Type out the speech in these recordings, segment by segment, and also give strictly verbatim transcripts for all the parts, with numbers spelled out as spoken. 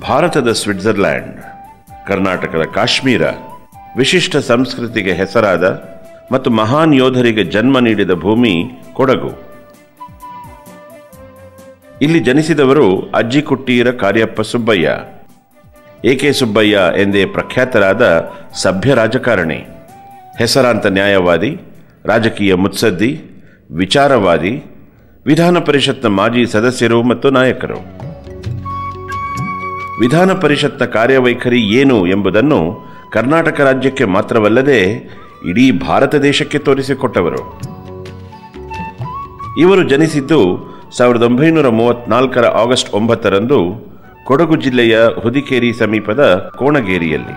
ಭಾರತದ ಸ್ವಿಟ್ಜರ್ಲ್ಯಾಂಡ್, ಕರ್ನಾಟಕದ ಕಾಶ್ಮೀರ ವಿಶಿಷ್ಟ ಸಂಸ್ಕೃತಿಗೆ ಹೆಸರಾದ ಮತ್ತು ಮಹಾನ್ ಯೋಧರಿಗೆ ಜನ್ಮ ನೀಡಿದ ಭೂಮಿ ಕೊಡಗು. ಇಲ್ಲಿ ಜನಿಸಿದವರು ಅಜ್ಜಿಕುಟ್ಟೀರ ಕಾರ್ಯಪ್ಪ ಸುಬ್ಬಯ್ಯ, ಎ ಕೆ ಸುಬ್ಬಯ್ಯ ಎಂದೇ ಪ್ರಖ್ಯಾತರಾದ ಸಭ್ಯ ರಾಜಕಾರಣಿ, ಹೆಸರಾಂತ ನ್ಯಾಯವಾದಿ, ರಾಜಕೀಯ ಮುತ್ಸದ್ದಿ, ವಿಚಾರವಾದಿ, ವಿಧಾನ ಪರಿಷತ್ನ ಮಾಜಿ ಸದಸ್ಯರು ಮತ್ತು ನಾಯಕರು. ವಿಧಾನ ಪರಿಷತ್ನ ಕಾರ್ಯವೈಖರಿ ಏನು ಎಂಬುದನ್ನು ಕರ್ನಾಟಕ ರಾಜ್ಯಕ್ಕೆ ಮಾತ್ರವಲ್ಲದೆ ಇಡೀ ಭಾರತ ದೇಶಕ್ಕೆ ತೋರಿಸಿಕೊಟ್ಟವರು. ಇವರು ಜನಿಸಿದ್ದು ಸಾವಿರದ ಒಂಬೈನೂರ ಮೂವತ್ನಾಲ್ಕರ ಆಗಸ್ಟ್ ಒಂಬತ್ತರಂದು ಕೊಡಗು ಜಿಲ್ಲೆಯ ಹುದಿಕೇರಿ ಸಮೀಪದ ಕೋಣಗೇರಿಯಲ್ಲಿ.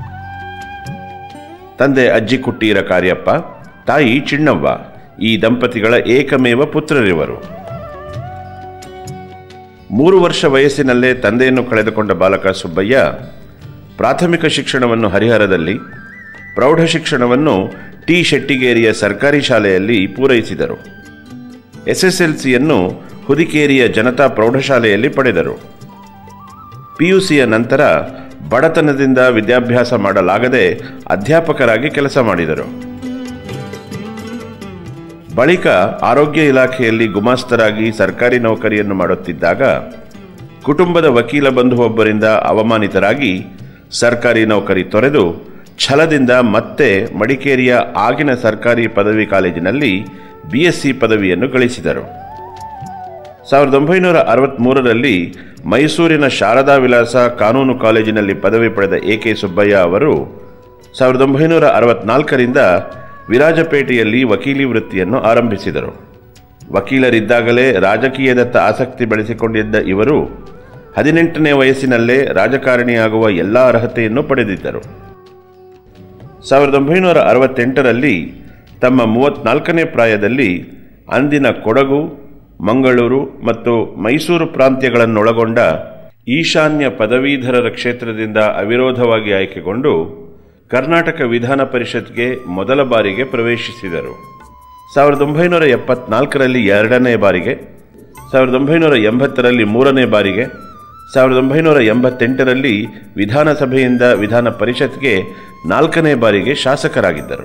ತಂದೆ ಅಜ್ಜಿಕುಟ್ಟೀರ ಕಾರ್ಯಪ್ಪ, ತಾಯಿ ಚಿಣ್ಣವ್ವ. ಈ ದಂಪತಿಗಳ ಏಕಮೇವ ಪುತ್ರರಿವರು. ಮೂರು ವರ್ಷ ವಯಸ್ಸಿನಲ್ಲೇ ತಂದೆಯನ್ನು ಕಳೆದುಕೊಂಡ ಬಾಲಕ ಸುಬ್ಬಯ್ಯ ಪ್ರಾಥಮಿಕ ಶಿಕ್ಷಣವನ್ನು ಹರಿಹರದಲ್ಲಿ, ಪ್ರೌಢ ಶಿಕ್ಷಣವನ್ನು ಟಿ ಶೆಟ್ಟಿಗೇರಿಯ ಸರ್ಕಾರಿ ಶಾಲೆಯಲ್ಲಿ ಪೂರೈಸಿದರು. ಎಸ್ಎಸ್ಎಲ್ಸಿಯನ್ನು ಹುದಿಕೇರಿಯ ಜನತಾ ಪ್ರೌಢಶಾಲೆಯಲ್ಲಿ ಪಡೆದರು. ಪಿಯುಸಿಯ ನಂತರ ಬಡತನದಿಂದ ವಿದ್ಯಾಭ್ಯಾಸ ಮಾಡಲಾಗದೆ ಅಧ್ಯಾಪಕರಾಗಿ ಕೆಲಸ ಮಾಡಿದರು. ಬಳಿಕ ಆರೋಗ್ಯ ಇಲಾಖೆಯಲ್ಲಿ ಗುಮಾಸ್ತರಾಗಿ ಸರ್ಕಾರಿ ನೌಕರಿಯನ್ನು ಮಾಡುತ್ತಿದ್ದಾಗ ಕುಟುಂಬದ ವಕೀಲ ಬಂಧುವೊಬ್ಬರಿಂದ ಅವಮಾನಿತರಾಗಿ ಸರ್ಕಾರಿ ನೌಕರಿ ತೊರೆದು ಛಲದಿಂದ ಮತ್ತೆ ಮಡಿಕೇರಿಯ ಆಗಿನ ಸರ್ಕಾರಿ ಪದವಿ ಕಾಲೇಜಿನಲ್ಲಿ ಬಿ ಎಸ್ ಸಿ ಪದವಿಯನ್ನು ಗಳಿಸಿದರು. ಸಾವಿರದ ಒಂಬೈನೂರ ಅರವತ್ತ್ಮೂರರಲ್ಲಿ ಮೈಸೂರಿನ ಶಾರದಾ ವಿಲಾಸ ಕಾನೂನು ಕಾಲೇಜಿನಲ್ಲಿ ಪದವಿ ಪಡೆದ ಎ ಕೆ ಸುಬ್ಬಯ್ಯ ಅವರು ಸಾವಿರದ ಒಂಬೈನೂರ ಅರವತ್ನಾಲ್ಕರಿಂದ ವಿರಾಜಪೇಟೆಯಲ್ಲಿ ವಕೀಲಿ ವೃತ್ತಿಯನ್ನು ಆರಂಭಿಸಿದರು. ವಕೀಲರಿದ್ದಾಗಲೇ ರಾಜಕೀಯದತ್ತ ಆಸಕ್ತಿ ಬೆಳೆಸಿಕೊಂಡಿದ್ದ ಇವರು ಹದಿನೆಂಟನೇ ವಯಸ್ಸಿನಲ್ಲೇ ರಾಜಕಾರಣಿಯಾಗುವ ಎಲ್ಲ ಅರ್ಹತೆಯನ್ನು ಪಡೆದಿದ್ದರು. ಸಾವಿರದ ಒಂಬೈನೂರ ಅರವತ್ತೆಂಟರಲ್ಲಿ ತಮ್ಮ ಮೂವತ್ನಾಲ್ಕನೇ ಪ್ರಾಯದಲ್ಲಿ ಅಂದಿನ ಕೊಡಗು, ಮಂಗಳೂರು ಮತ್ತು ಮೈಸೂರು ಪ್ರಾಂತ್ಯಗಳನ್ನೊಳಗೊಂಡ ಈಶಾನ್ಯ ಪದವೀಧರರ ಕ್ಷೇತ್ರದಿಂದ ಅವಿರೋಧವಾಗಿ ಆಯ್ಕೆಗೊಂಡು ಕರ್ನಾಟಕ ವಿಧಾನ ಪರಿಷತ್ಗೆ ಮೊದಲ ಬಾರಿಗೆ ಪ್ರವೇಶಿಸಿದರು. ಸಾವಿರದ ಒಂಬೈನೂರ ಎಪ್ಪತ್ನಾಲ್ಕರಲ್ಲಿ ಎರಡನೇ ಬಾರಿಗೆ, ಸಾವಿರದ ಒಂಬೈನೂರ ಎಂಬತ್ತರಲ್ಲಿ ಮೂರನೇ ಬಾರಿಗೆ, ಸಾವಿರದ ಒಂಬೈನೂರ ಎಂಬತ್ತೆಂಟರಲ್ಲಿ ವಿಧಾನಸಭೆಯಿಂದ ವಿಧಾನ ಪರಿಷತ್ಗೆ ನಾಲ್ಕನೇ ಬಾರಿಗೆ ಶಾಸಕರಾಗಿದ್ದರು.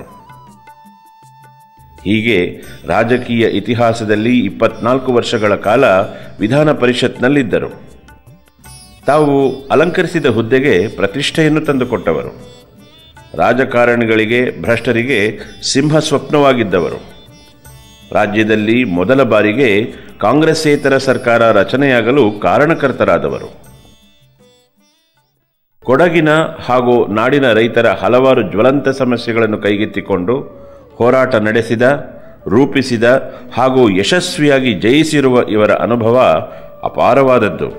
ಹೀಗೆ ರಾಜಕೀಯ ಇತಿಹಾಸದಲ್ಲಿ ಇಪ್ಪತ್ನಾಲ್ಕು ವರ್ಷಗಳ ಕಾಲ ವಿಧಾನ ಪರಿಷತ್ನಲ್ಲಿದ್ದರು. ತಾವು ಅಲಂಕರಿಸಿದ ಹುದ್ದೆಗೆ ಪ್ರತಿಷ್ಠೆಯನ್ನು ತಂದುಕೊಟ್ಟವರು. ರಾಜಕಾರಣಿಗಳಿಗೆ, ಭ್ರಷ್ಟರಿಗೆ ಸಿಂಹ ಸ್ವಪ್ನವಾಗಿದ್ದವರು. ರಾಜ್ಯದಲ್ಲಿ ಮೊದಲ ಬಾರಿಗೆ ಕಾಂಗ್ರೆಸ್ಸೇತರ ಸರ್ಕಾರ ರಚನೆಯಾಗಲು ಕಾರಣಕರ್ತರಾದವರು. ಕೊಡಗಿನ ಹಾಗೂ ನಾಡಿನ ರೈತರ ಹಲವಾರು ಜ್ವಲಂತ ಸಮಸ್ಯೆಗಳನ್ನು ಕೈಗೆತ್ತಿಕೊಂಡು ಹೋರಾಟ ನಡೆಸಿದ, ರೂಪಿಸಿದ ಹಾಗೂ ಯಶಸ್ವಿಯಾಗಿ ಜಯಿಸಿರುವ ಇವರ ಅನುಭವ ಅಪಾರವಾದದ್ದು.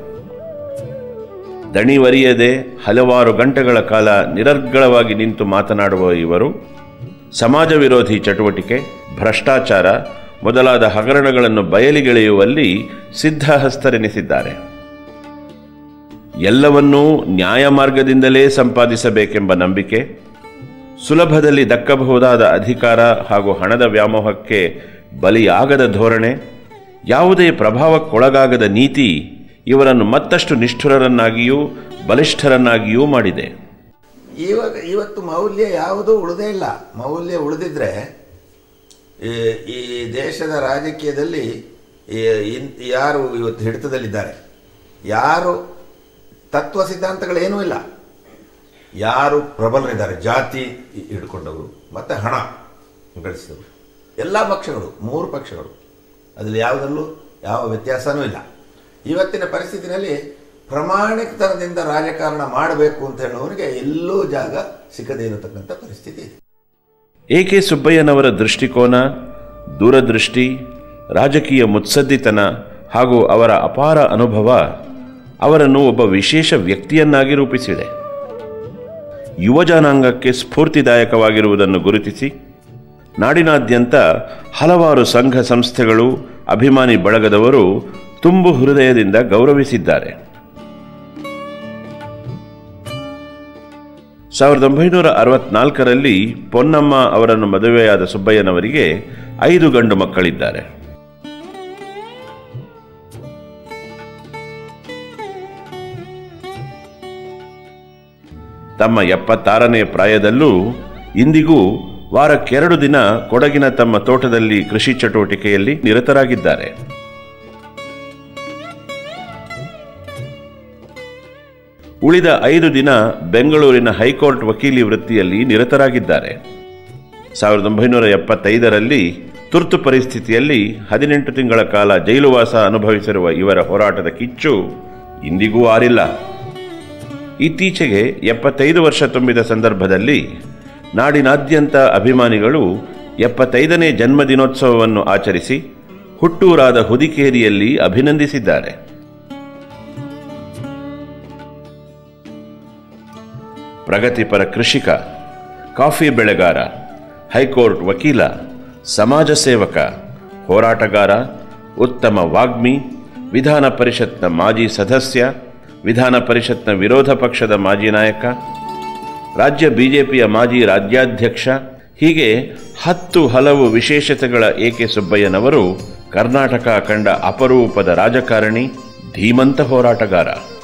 ದಣಿವರಿಯದೆ ಹಲವಾರು ಗಂಟೆಗಳ ಕಾಲ ನಿರರ್ಗಳವಾಗಿ ನಿಂತು ಮಾತನಾಡುವ ಇವರು ಸಮಾಜ ವಿರೋಧಿ ಚಟುವಟಿಕೆ, ಭ್ರಷ್ಟಾಚಾರ ಮೊದಲಾದ ಹಗರಣಗಳನ್ನು ಬಯಲಿಗೆಳೆಯುವಲ್ಲಿ ಸಿದ್ಧಹಸ್ತರೆನಿಸಿದ್ದಾರೆ. ಎಲ್ಲವನ್ನೂ ನ್ಯಾಯ ಮಾರ್ಗದಿಂದಲೇ ಸಂಪಾದಿಸಬೇಕೆಂಬ ನಂಬಿಕೆ, ಸುಲಭದಲ್ಲಿ ದಕ್ಕಬಹುದಾದ ಅಧಿಕಾರ ಹಾಗೂ ಹಣದ ವ್ಯಾಮೋಹಕ್ಕೆ ಬಲಿಯಾಗದ ಧೋರಣೆ, ಯಾವುದೇ ಪ್ರಭಾವಕ್ಕೊಳಗಾಗದ ನೀತಿ ಇವರನ್ನು ಮತ್ತಷ್ಟು ನಿಷ್ಠುರರನ್ನಾಗಿಯೂ ಬಲಿಷ್ಠರನ್ನಾಗಿಯೂ ಮಾಡಿದೆ. ಇವಾಗ ಇವತ್ತು ಮೌಲ್ಯ ಯಾವುದೂ ಉಳಿದೇ ಇಲ್ಲ. ಮೌಲ್ಯ ಉಳಿದಿದ್ರೆ ಈ ದೇಶದ ರಾಜಕೀಯದಲ್ಲಿ ಯಾರು ಇವತ್ತು ಹಿಡಿತದಲ್ಲಿದ್ದಾರೆ, ಯಾರು ತತ್ವ ಸಿದ್ಧಾಂತಗಳೇನೂ ಇಲ್ಲ, ಯಾರು ಪ್ರಬಲರಿದ್ದಾರೆ, ಜಾತಿ ಹಿಡ್ಕೊಂಡವರು ಮತ್ತು ಹಣ ಗಳಿಸಿದವರು, ಎಲ್ಲ ಪಕ್ಷಗಳು, ಮೂರು ಪಕ್ಷಗಳು, ಅದರಲ್ಲಿ ಯಾವುದರಲ್ಲೂ ಯಾವ ವ್ಯತ್ಯಾಸವೂ ಇಲ್ಲ. ಇವತ್ತಿನ ಪರಿಸ್ಥಿತಿನಲ್ಲಿ ಪ್ರಾಮಾಣಿಕತನದಿಂದ ರಾಜಕಾರಣ ಮಾಡಬೇಕು ಅಂತ ಹೇಳುವವರಿಗೆ ಎಲ್ಲೂ ಜಾಗ ಸಿಕ್ಕದೇ ಇರತಕ್ಕಂಥ ಪರಿಸ್ಥಿತಿ ಇದೆ. ಎ ಕೆ ಸುಬ್ಬಯ್ಯನವರ ದೃಷ್ಟಿಕೋನ, ದೂರದೃಷ್ಟಿ, ರಾಜಕೀಯ ಮುತ್ಸದ್ದಿತನ ಹಾಗೂ ಅವರ ಅಪಾರ ಅನುಭವ ಅವರನ್ನು ಒಬ್ಬ ವಿಶೇಷ ವ್ಯಕ್ತಿಯನ್ನಾಗಿ ರೂಪಿಸಿದೆ. ಯುವಜನಾಂಗಕ್ಕೆ ಸ್ಫೂರ್ತಿದಾಯಕವಾಗಿರುವುದನ್ನು ಗುರುತಿಸಿ ನಾಡಿನಾದ್ಯಂತ ಹಲವಾರು ಸಂಘ ಸಂಸ್ಥೆಗಳು, ಅಭಿಮಾನಿ ಬಳಗದವರು ತುಂಬು ಹೃದಯದಿಂದ ಗೌರವಿಸಿದ್ದಾರೆ. ಸಾವಿರದ ಒಂಬೈನೂರ ಅರವತ್ನಾಲ್ಕರಲ್ಲಿ ಪೊನ್ನಮ್ಮ ಅವರನ್ನು ಮದುವೆಯಾದ ಸುಬ್ಬಯ್ಯನವರಿಗೆ ಐದು ಗಂಡು ಮಕ್ಕಳಿದ್ದಾರೆ. ತಮ್ಮ ಎಪ್ಪತ್ತಾರನೇ ಪ್ರಾಯದಲ್ಲೂ ಇಂದಿಗೂ ವಾರಕ್ಕೆರಡು ದಿನ ಕೊಡಗಿನ ತಮ್ಮ ತೋಟದಲ್ಲಿ ಕೃಷಿ ಚಟುವಟಿಕೆಯಲ್ಲಿ ನಿರತರಾಗಿದ್ದಾರೆ. ಉಳಿದ ಐದು ದಿನ ಬೆಂಗಳೂರಿನ ಹೈಕೋರ್ಟ್ ವಕೀಲಿ ವೃತ್ತಿಯಲ್ಲಿ ನಿರತರಾಗಿದ್ದಾರೆ. ಸಾವಿರದ ಒಂಬೈನೂರ ಎಪ್ಪತ್ತೈದರಲ್ಲಿ ತುರ್ತು ಪರಿಸ್ಥಿತಿಯಲ್ಲಿ ಹದಿನೆಂಟು ತಿಂಗಳ ಕಾಲ ಜೈಲುವಾಸ ಅನುಭವಿಸಿರುವ ಇವರ ಹೋರಾಟದ ಕಿಚ್ಚು ಇಂದಿಗೂ ಆರಿಲ್ಲ. ಇತ್ತೀಚೆಗೆ ಎಪ್ಪತ್ತೈದು ವರ್ಷ ತುಂಬಿದ ಸಂದರ್ಭದಲ್ಲಿ ನಾಡಿನಾದ್ಯಂತ ಅಭಿಮಾನಿಗಳು ಎಪ್ಪತ್ತೈದನೇ ಜನ್ಮದಿನೋತ್ಸವವನ್ನು ಆಚರಿಸಿ ಹುಟ್ಟೂರಾದ ಹುದಿಕೇರಿಯಲ್ಲಿ ಅಭಿನಂದಿಸಿದ್ದಾರೆ. ಪ್ರಗತಿಪರ ಕೃಷಿಕ, ಕಾಫಿ ಬೆಳೆಗಾರ, ಹೈಕೋರ್ಟ್ ವಕೀಲ, ಸಮಾಜ ಸೇವಕ, ಹೋರಾಟಗಾರ, ಉತ್ತಮ ವಾಗ್ಮಿ, ವಿಧಾನ ಪರಿಷತ್ನ ಮಾಜಿ ಸದಸ್ಯ, ವಿಧಾನ ಪರಿಷತ್ನ ವಿರೋಧ ಪಕ್ಷದ ಮಾಜಿ ನಾಯಕ, ರಾಜ್ಯ ಬಿಜೆಪಿಯ ಮಾಜಿ ರಾಜ್ಯಾಧ್ಯಕ್ಷ, ಹೀಗೆ ಹತ್ತು ಹಲವು ವಿಶೇಷತೆಗಳ ಎ ಕೆ ಸುಬ್ಬಯ್ಯನವರು ಕರ್ನಾಟಕ ಕಂಡ ಅಪರೂಪದ ರಾಜಕಾರಣಿ, ಧೀಮಂತ ಹೋರಾಟಗಾರ.